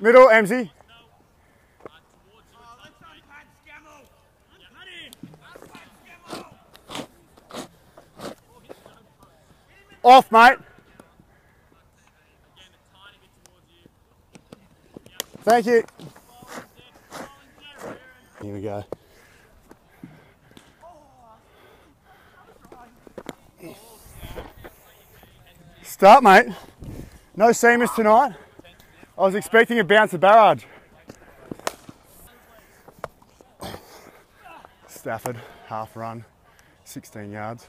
Middle, MZ. Off, mate. Thank you. Here we go. Start, mate. No seamers tonight. I was expecting a bounce of barrage. Stafford, half run, 16 yards.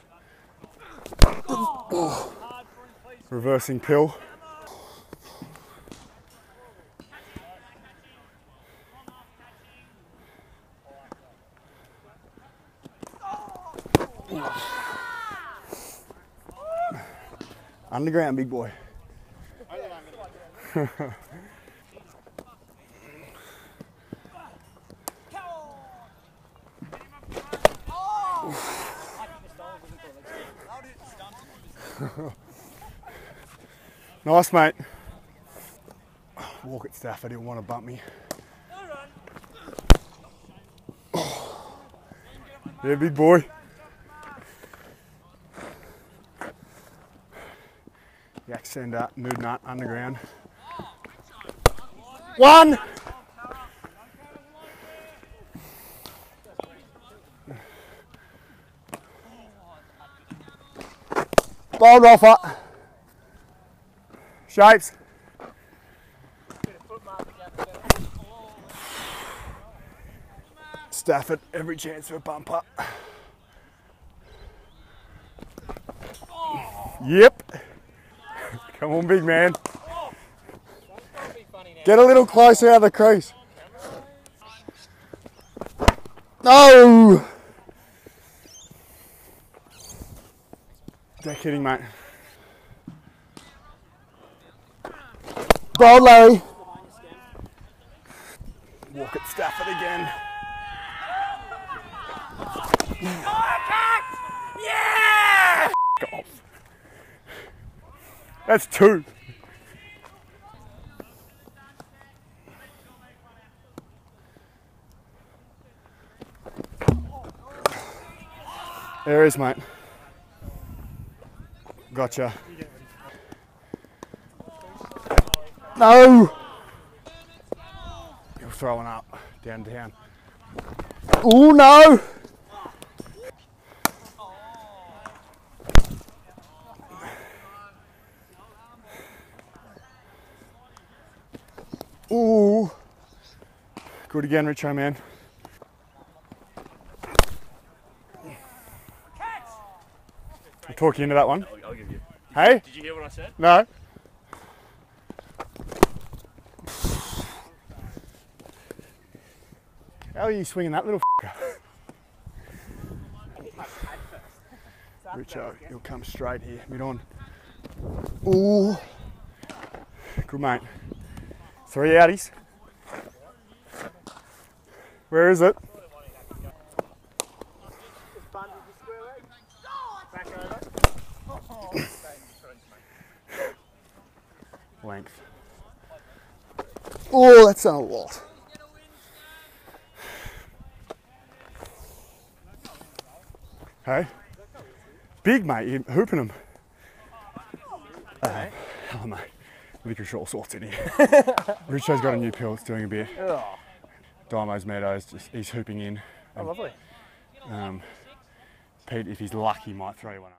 Reversing pill. Underground, big boy. Nice, mate. Walk at Stafford, he'll want to bump me. Yeah, big boy. Yak send up, nude nut, underground. One! Bold offer. Shapes. Stafford, every chance for a bumper. Yep. Come on, big man. Get a little closer out of the crease. No! Deck hitting, mate. Bold, Larry. Walk at Stafford again. Yeah! Golf. That's two. There is, mate. Gotcha. No! You're throwing up. Down. Oh no! Ooh. Good again, Richo, man. I'll talk you into that one. I'll give you. Hey? Did you hear what I said? No. How are you swinging that little f***er? Richo, he'll come straight here, mid on. Ooh. Good, mate. 3 outies. Where is it? Length. Oh, that's done a lot. Hey? Big, mate. You're hooping him. Hello, mate. Licorice all sorts in here. Richo's got a new pill. It's doing a bit. Dymo's Meadows. He's hooping in. Oh, lovely. Pete, if he's lucky, might throw you one up.